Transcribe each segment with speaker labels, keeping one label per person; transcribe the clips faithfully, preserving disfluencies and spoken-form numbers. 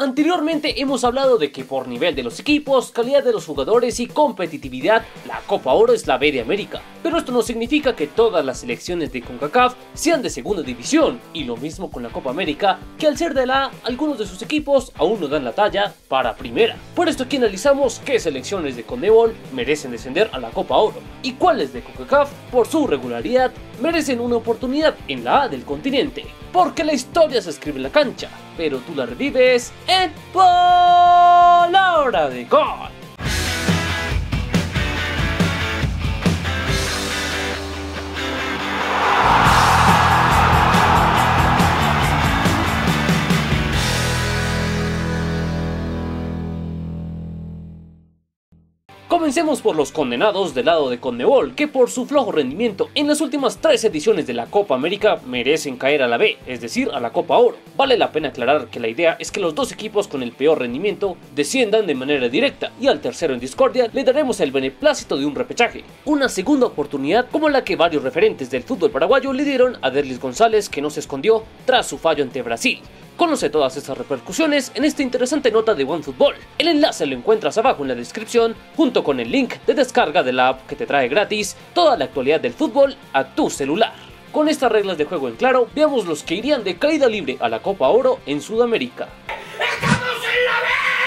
Speaker 1: Anteriormente hemos hablado de que por nivel de los equipos, calidad de los jugadores y competitividad, la Copa Oro es la B de América. Pero esto no significa que todas las selecciones de CONCACAF sean de segunda división, y lo mismo con la Copa América, que al ser de la A, algunos de sus equipos aún no dan la talla para primera. Por esto aquí analizamos qué selecciones de CONMEBOL merecen descender a la Copa Oro, y cuáles de CONCACAF, por su regularidad, merecen una oportunidad en la A del continente. Porque la historia se escribe en la cancha, pero tú la revives en Palabra de Gol. Comencemos por los condenados del lado de CONMEBOL, que por su flojo rendimiento en las últimas tres ediciones de la Copa América merecen caer a la B, es decir, a la Copa Oro. Vale la pena aclarar que la idea es que los dos equipos con el peor rendimiento desciendan de manera directa, y al tercero en discordia le daremos el beneplácito de un repechaje. Una segunda oportunidad como la que varios referentes del fútbol paraguayo le dieron a Derlis González, que no se escondió tras su fallo ante Brasil. Conoce todas estas repercusiones en esta interesante nota de OneFootball. El enlace lo encuentras abajo en la descripción, junto con el link de descarga de la app que te trae gratis toda la actualidad del fútbol a tu celular. Con estas reglas de juego en claro, veamos los que irían de caída libre a la Copa Oro en Sudamérica. ¡Estamos en la B!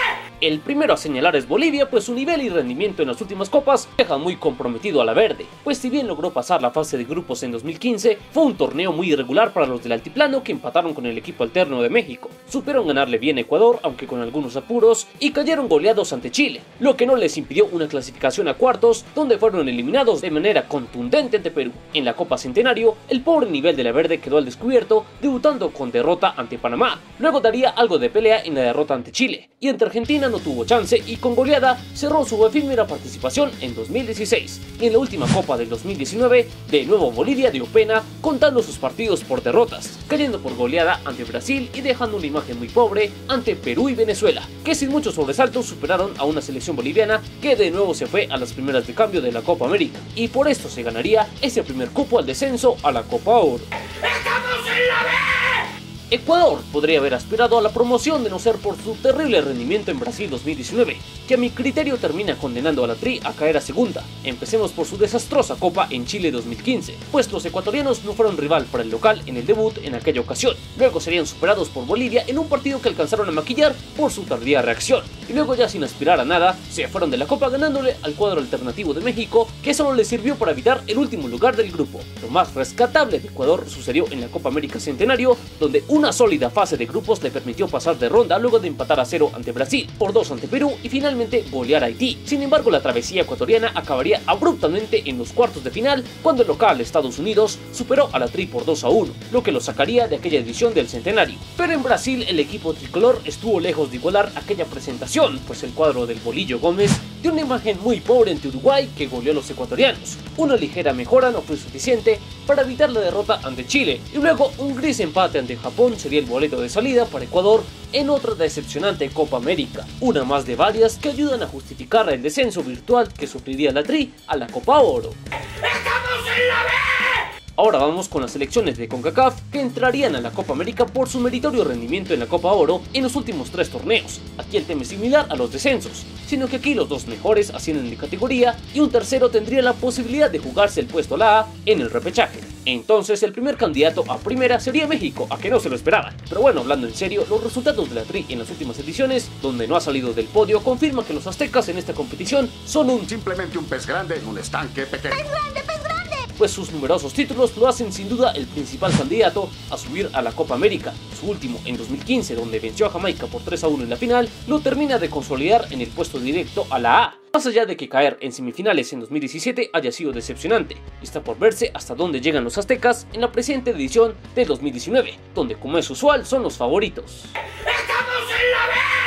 Speaker 1: El primero a señalar es Bolivia, pues su nivel y rendimiento en las últimas copas deja muy comprometido a la verde, pues si bien logró pasar la fase de grupos en dos mil quince, fue un torneo muy irregular para los del altiplano, que empataron con el equipo alterno de México. Supieron ganarle bien a Ecuador, aunque con algunos apuros, y cayeron goleados ante Chile, lo que no les impidió una clasificación a cuartos, donde fueron eliminados de manera contundente ante Perú. En la Copa Centenario, el pobre nivel de la verde quedó al descubierto, debutando con derrota ante Panamá. Luego daría algo de pelea en la derrota ante Chile, y ante Argentina no tuvo chance, y con goleada cerró su efímera participación en dos mil dieciséis. Y en la última Copa del dos mil diecinueve, de nuevo Bolivia dio pena, contando sus partidos por derrotas, cayendo por goleada ante Brasil y dejando una imagen muy pobre ante Perú y Venezuela, que sin muchos sobresaltos superaron a una selección boliviana que de nuevo se fue a las primeras de cambio de la Copa América, y por esto se ganaría ese primer cupo al descenso a la Copa Oro. ¡Estamos en la B! Ecuador podría haber aspirado a la promoción de no ser por su terrible rendimiento en Brasil dos mil diecinueve, que a mi criterio termina condenando a la Tri a caer a segunda. Empecemos por su desastrosa Copa en Chile dos mil quince, pues los ecuatorianos no fueron rival para el local en el debut en aquella ocasión. Luego serían superados por Bolivia en un partido que alcanzaron a maquillar por su tardía reacción, y luego ya sin aspirar a nada, se fueron de la Copa ganándole al cuadro alternativo de México, que solo les sirvió para evitar el último lugar del grupo. Lo más rescatable de Ecuador sucedió en la Copa América Centenario, donde una sólida fase de grupos le permitió pasar de ronda luego de empatar a cero ante Brasil, por dos ante Perú y finalmente golear a Haití. Sin embargo, la travesía ecuatoriana acabaría abruptamente en los cuartos de final, cuando el local Estados Unidos superó a la Tri por dos a uno, lo que lo sacaría de aquella edición del centenario. Pero en Brasil el equipo tricolor estuvo lejos de igualar aquella presentación, pues el cuadro del Bolillo Gómez dio una imagen muy pobre ante Uruguay, que goleó a los ecuatorianos. Una ligera mejora no fue suficiente para evitar la derrota ante Chile, y luego un gris empate ante Japón sería el boleto de salida para Ecuador en otra decepcionante Copa América, una más de varias que ayudan a justificar el descenso virtual que sufriría la Tri a la Copa Oro. ¡Estamos en la B! Ahora vamos con las selecciones de CONCACAF que entrarían a la Copa América por su meritorio rendimiento en la Copa Oro en los últimos tres torneos. Aquí el tema es similar a los descensos, sino que aquí los dos mejores ascienden de categoría y un tercero tendría la posibilidad de jugarse el puesto a la A en el repechaje. Entonces el primer candidato a primera sería México, a que no se lo esperaban. Pero bueno, hablando en serio, los resultados de la Tri en las últimas ediciones, donde no ha salido del podio, confirman que los aztecas en esta competición son un
Speaker 2: simplemente un pez grande en un estanque pequeño.
Speaker 3: ¡Pez grande, pez grande!
Speaker 1: Pues sus numerosos títulos lo hacen sin duda el principal candidato a subir a la Copa América. Su último en dos mil quince, donde venció a Jamaica por tres a uno en la final, lo termina de consolidar en el puesto directo a la A. Más allá de que caer en semifinales en dos mil diecisiete haya sido decepcionante, está por verse hasta dónde llegan los aztecas en la presente edición de dos mil diecinueve, donde como es usual son los favoritos. ¡Estamos en la B!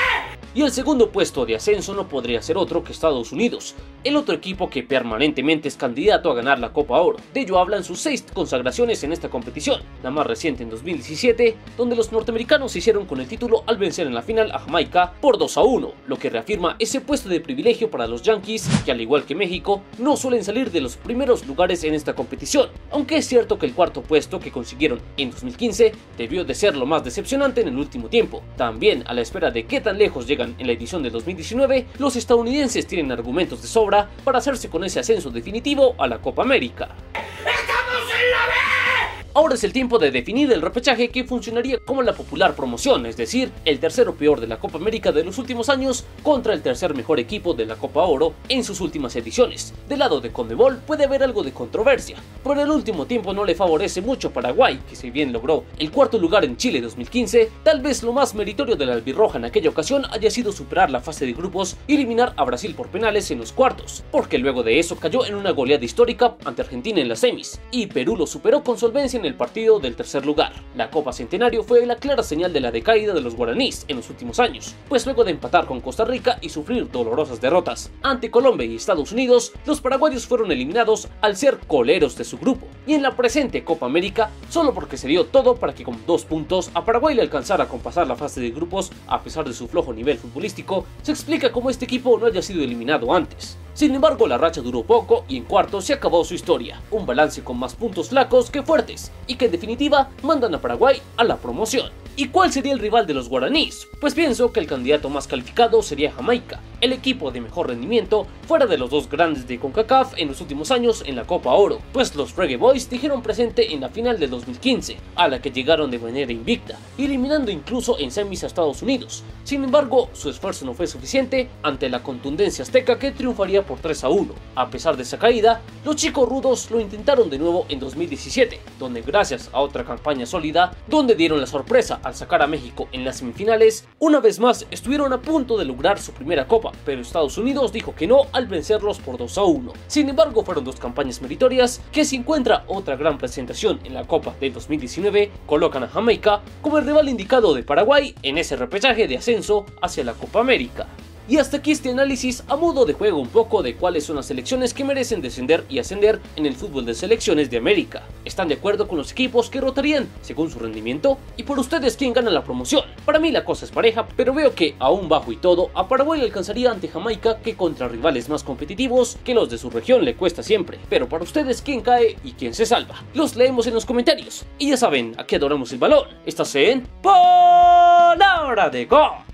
Speaker 1: Y el segundo puesto de ascenso no podría ser otro que Estados Unidos, el otro equipo que permanentemente es candidato a ganar la Copa Oro. De ello hablan sus seis consagraciones en esta competición, la más reciente en dos mil diecisiete, donde los norteamericanos se hicieron con el título al vencer en la final a Jamaica por dos a uno, lo que reafirma ese puesto de privilegio para los Yankees, que al igual que México, no suelen salir de los primeros lugares en esta competición, aunque es cierto que el cuarto puesto que consiguieron en dos mil quince debió de ser lo más decepcionante en el último tiempo. También, a la espera de qué tan lejos llegan en la edición de dos mil diecinueve, los estadounidenses tienen argumentos de sobra para hacerse con ese ascenso definitivo a la Copa América. ¡Estamos en la B! Ahora es el tiempo de definir el repechaje, que funcionaría como la popular promoción, es decir, el tercero peor de la Copa América de los últimos años contra el tercer mejor equipo de la Copa Oro en sus últimas ediciones. Del lado de CONMEBOL puede haber algo de controversia, pero el último tiempo no le favorece mucho a Paraguay, que si bien logró el cuarto lugar en Chile dos mil quince, tal vez lo más meritorio de la albirroja en aquella ocasión haya sido superar la fase de grupos y eliminar a Brasil por penales en los cuartos, porque luego de eso cayó en una goleada histórica ante Argentina en las semis, y Perú lo superó con solvencia en el partido del tercer lugar. La Copa Centenario fue la clara señal de la decaída de los guaraníes en los últimos años, pues luego de empatar con Costa Rica y sufrir dolorosas derrotas ante Colombia y Estados Unidos, los paraguayos fueron eliminados al ser coleros de su grupo. Y en la presente Copa América, solo porque se dio todo para que con dos puntos a Paraguay le alcanzara con pasar la fase de grupos a pesar de su flojo nivel futbolístico, se explica cómo este equipo no haya sido eliminado antes. Sin embargo, la racha duró poco y en cuartos se acabó su historia, un balance con más puntos flacos que fuertes, y que en definitiva mandan a Paraguay a la promoción. ¿Y cuál sería el rival de los guaraníes? Pues pienso que el candidato más calificado sería Jamaica, el equipo de mejor rendimiento fuera de los dos grandes de CONCACAF en los últimos años en la Copa Oro, pues los Reggae Boys dijeron presente en la final del dos mil quince, a la que llegaron de manera invicta, eliminando incluso en semis a Estados Unidos. Sin embargo, su esfuerzo no fue suficiente ante la contundencia azteca, que triunfaría por tres a uno. A pesar de esa caída, los chicos rudos lo intentaron de nuevo en dos mil diecisiete, donde gracias a otra campaña sólida, donde dieron la sorpresa al sacar a México en las semifinales, una vez más estuvieron a punto de lograr su primera copa, pero Estados Unidos dijo que no al vencerlos por dos a uno. Sin embargo, fueron dos campañas meritorias que, si encuentra otra gran presentación en la Copa de dos mil diecinueve, colocan a Jamaica como el rival indicado de Paraguay en ese repechaje de ascenso hacia la Copa América. Y hasta aquí este análisis a modo de juego un poco de cuáles son las selecciones que merecen descender y ascender en el fútbol de selecciones de América. ¿Están de acuerdo con los equipos que rotarían según su rendimiento? Y por ustedes, ¿quién gana la promoción? Para mí la cosa es pareja, pero veo que aún bajo y todo, a Paraguay le alcanzaría ante Jamaica, que contra rivales más competitivos que los de su región le cuesta siempre. Pero para ustedes, ¿quién cae y quién se salva? Los leemos en los comentarios. Y ya saben, aquí adoramos el balón. Estás en Palabra de Gol.